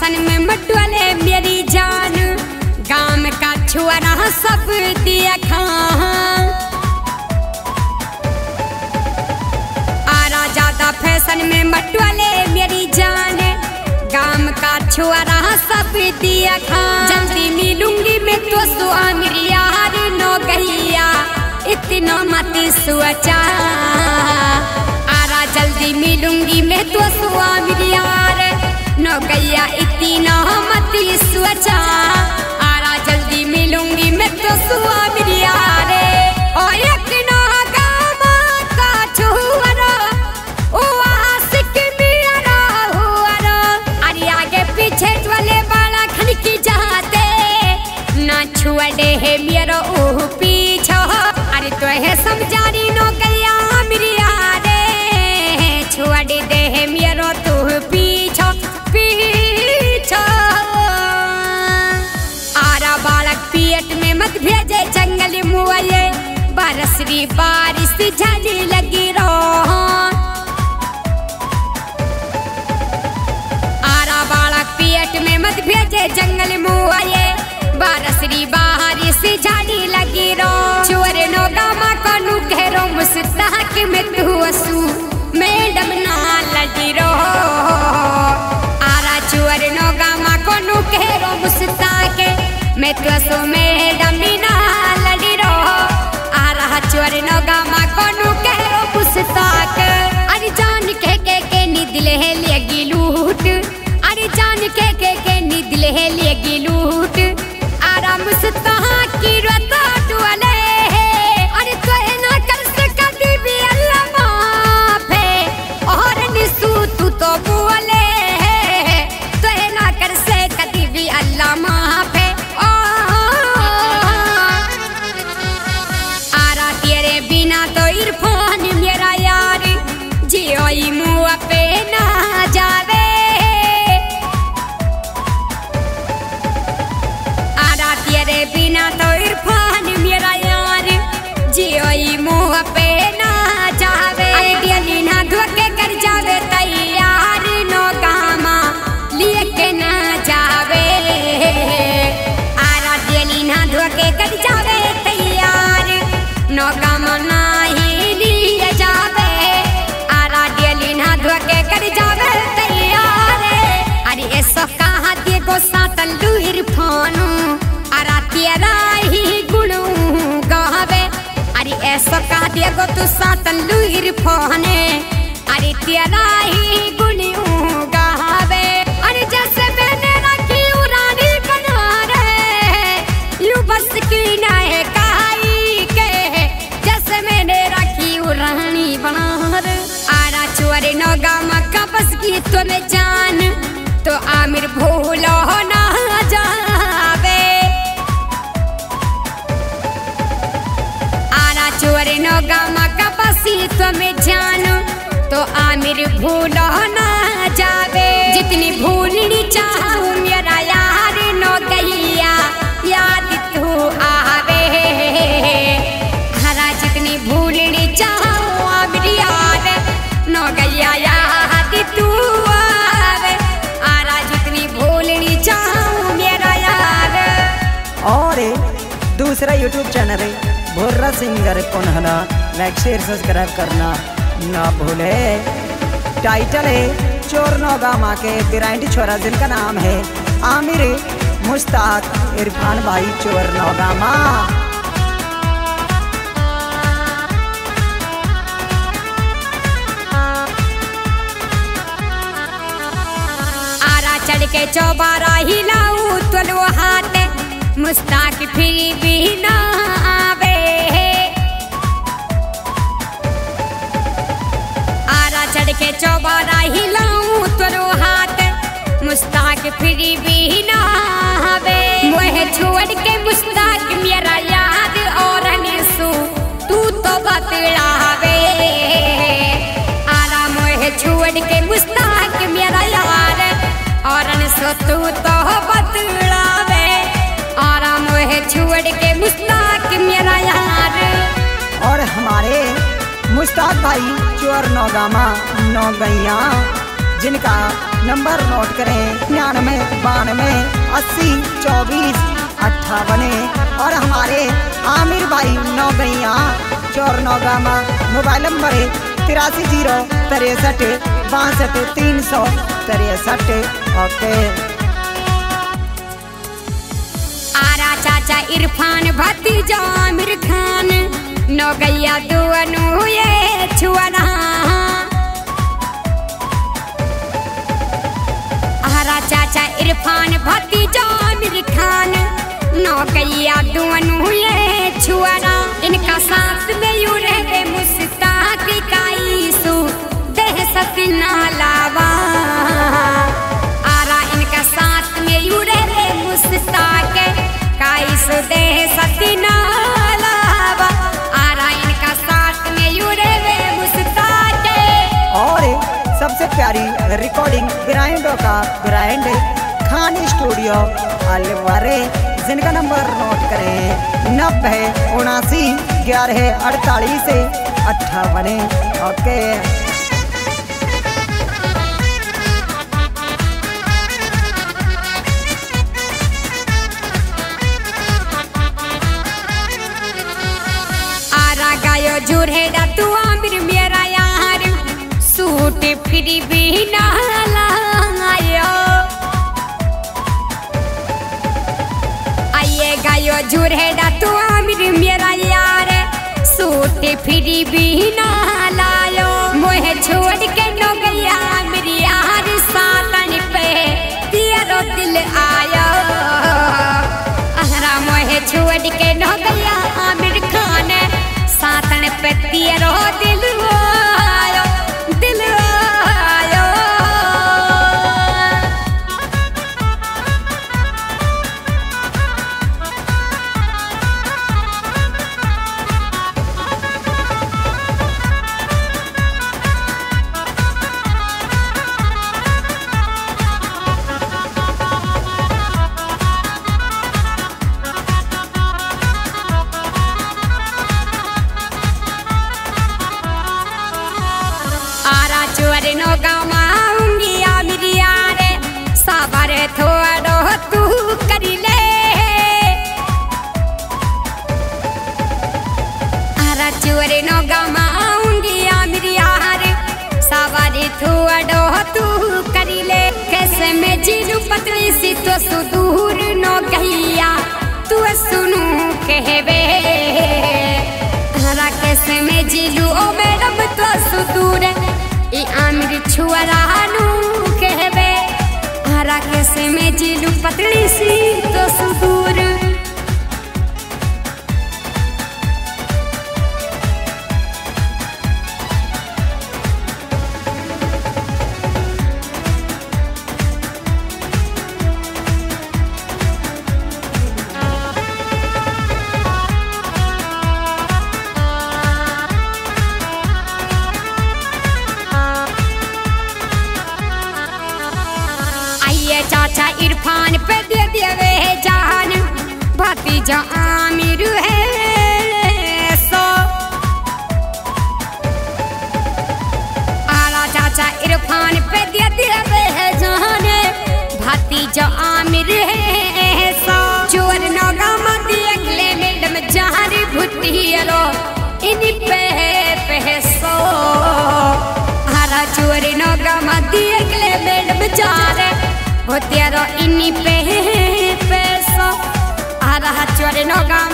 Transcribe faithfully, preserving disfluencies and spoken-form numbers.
Fashion में मटवाले मेरी जान, गाम का छुआरा सब दिया खा। आरा ज्यादा फैशन में मटवाले मेरी जान, गाम का छुआरा सब दिया खा। जल्दी मिलूंगी मैं तो सुआमिर यार नो गैया, इतना मत सोचा। आरा जल्दी मिलूंगी मैं तो सुआमिर यार नो गैया, इतना मत सोचा। आरा जल्दी मिलूंगी मैं तो सुआमिर यार, और एक ना गाम का छुआरा ओ आशिक मेरा हुआरा। अरे आगे पीछे वाले बाला खन की जाते ना छुआड़े है मेरा ओ पीछा। अरे तो है समझारी नो गैया मेरी यारे, छुआड़े दे है मेरा तो पीछा पीछा। आरा बालक पेट में मत भेजे जंगल मुआये, बरसरी बारिश झड़ी लगी रो। आरा बालक पेट में मत भेजे जंगल मुआये, बरसरी बारिश झड़ी लगी रो। चोर नो गामा कनु घेरो मुस्ताक में तू असू मैडम ना लगी रो। आरा चोर नो गामा कनु घेरो मुस्ताक में तू असू मैडम ना लगी रो। आरा चोर नो गामा कनु घेरो मुस्ताक। अरे जान के के के निदल है लेगी लूट, अरे जान के के के निदल है लेगी लूट। आरा मुस्ताक की रता टुले, अरे तो ना कर सका भी अल्लाह माफे, और निसू तू तो बोले तो ना कर सका भी अल्लाह माफे। आरा तेरे बिना तो इरफान मेरा यार जियो मुँह पे ना जावे। आरा तेरे बिना तो इरफान मेरा यार जियो मुँह पे ना जावे। अरे ना धोके कर जावे तैयार नो गामा लिए के ना जावे। आरा दिली ना धोके कर जावे तैयार नो गामा नहीं लिए जावे। आरा दिली ना धोके कर जावे तैयार। अरे ऐसा कहा दिए गो सातलू इरफानू, आरा तेरा ही गुणू गावे। अरे ऐसा कहा दिए गो तू सातलू इरफाने, अरे तेरा ही गुणू गावे। अरे जैसे मैंने रखी उरानी बना रे, यू बस की ना है कहाई के, जैसे मैंने रखी उरानी बना रे। आरा चोरे नो गामा का बस की तुम्हें जान, तो आमिर भूलो ना जावे। आरा चोरे नो गामा का बसी तुम्हें जानो, तो आमिर भूलो ना जावे। जितनी भूलनी चाहूँ मेरा यार नो गैया याद तू आवे। हरा जितनी भूलनी चाहूँ आमिर यार नो गैया याद तू आवे। आरा जितनी भूलनी चाहूँ मेरा यार। और दूसरा यूट्यूब चैनल है Bhurra singer Konhana, like share subscribe करना ना भूले। टाइटल है चोर नो गामा के बिराइंटी छोरा, जिनका नाम है आमिर मुस्ताक इरफान भाई चोर नो गामा। आरा चढ़ के चौबारा हिलाऊ तो हाथ, मुस्ताक फिर भी ना आवे। आरा चढ़ के चौबारा हिलाऊं तो हाथ, मुस्ताक फिर भी ना आवे। मुझे छोड़ के मुस्ताक मेरा याद और निसू तू तो बतलावे। आरा मुझे छोड़ के मुस्ताक मेरा याद और निसू तू तो बतलावे। आरा मुझे छोड़ के मुस्ताक मेरा यार। और हमारे मुस्ताक भाई चोर नौगामा नौगैया, जिनका नंबर नोट करें निन्यानवे बानवे अस्सी चौबीस अट्ठावन। और हमारे आमिर भाई नौगैया चोर नौगामा मोबाइल नंबर है तिरासी जीरो तिरसठ बासठ तीन सौ तिरसठ। ओके आरा चाचा इरफान भतीजा आमिर खान नौगैया दुअनु ये छुआना। आरा चाचा इरफान भतीजा आमिर खान नौगैया दुअनु ये छुआना। इनका साथ में यू रहे मुस्ताक काईसु देह सतना लावा। आरा इनका साथ में यू रहे मुस्ताक काईसु देह सतना लावा। आरा इनका साथ में यू रहे मुस्ताक। और सबसे प्यारी रिकॉर्डिंग ब्रांडों का ब्रांड खान स्टूडियो अलवरे, जिनका नंबर नोट करें नब्बे उनासी ग्यारह अड़तालीस अट्ठावन। ओके आरा गायो जुरहेड़ा तू आमिर मेरा यार सूट फिर भी ना लायो। आइए गायो जुरहेड़ा तू आमिर मेरा यार सूट फिर भी ना लायो। मोहे छोड़ के नौगैया मेरी यार सातन पे तेरो दिल आयो। आहरा मोहे छोड़ के नौगैया आमिर खान सातन पे तेरो दिल आयो दिल आयो। चोरे नो गमाऊंगी आमिर यार सवारी थोड़ो तू करी ले। कैसे मैं जीलू पतली सी तो सुदूर नो गैया तू सुनू कहवे। हरा कैसे मैं जीलू ओ मैडम तो सुदूर ई आमिर छुआरानू कहवे। हरा कैसे मैं जीलू पतली सी तो सुदूर। चाचा इरफान पे दे देवे जान भतीजा आमिर है सो। आला चाचा इरफान पे दे देवे जान भतीजा आमिर है सो। चोर नौगामा देख ले मैडम जहारी भुट्टियलो इन पे पैसो। आला चोर नौगामा देख ले मैडम जारे वो तेरो इन्हीं पे पैसा। आ रहा चोरे नौगा